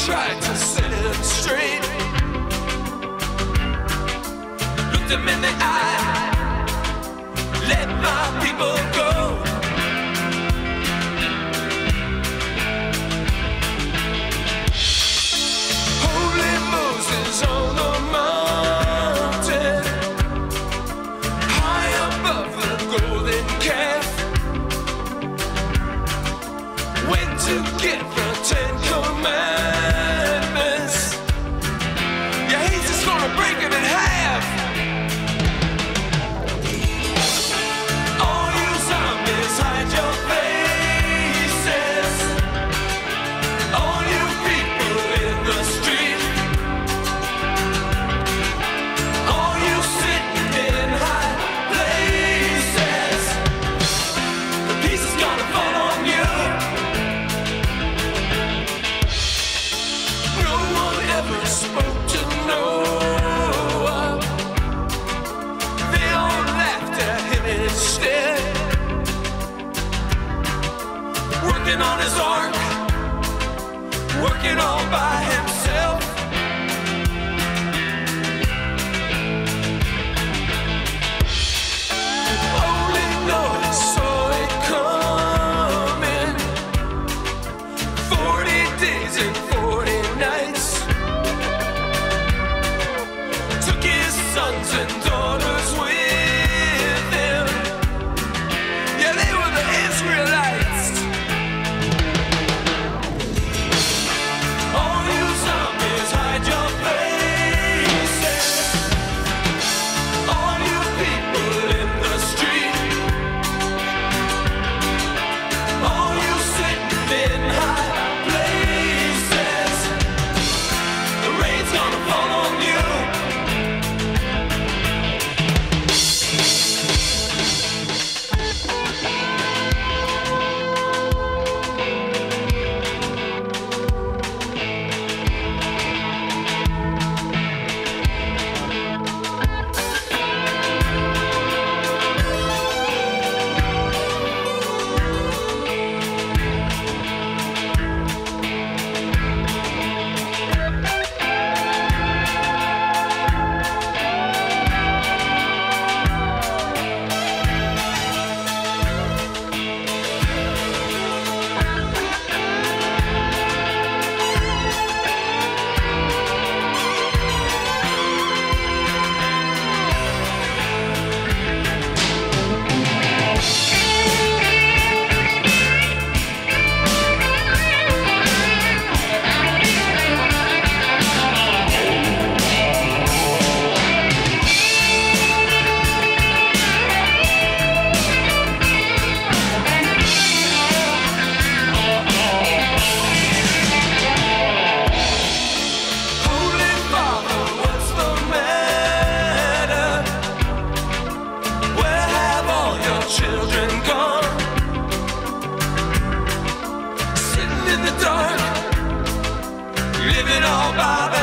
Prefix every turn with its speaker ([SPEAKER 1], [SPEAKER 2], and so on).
[SPEAKER 1] tried to set him straight. Looked him in the eye, let my people go. Holy Moses on the mountain, high above the golden calf, went to get the 10 Commandments. Yeah, he's just gonna break them in half. All you zombies, hide your faces. All you people in the street, all you sitting in high places, the peace is gonna fall on you. No one ever spoke to Noah. They all laughed at him instead. Working on his ark, working all by himself. Only Noah saw it coming. 40 days and 40 nights. Took his sons and daughters with him. Yeah, they were the Israelites. All you zombies, hide your faces. All you people in the street, all you sitting in high places, the rain's gonna fall on you. Holy Father, what's the matter? Where have all your children gone? Sitting in the dark, living all by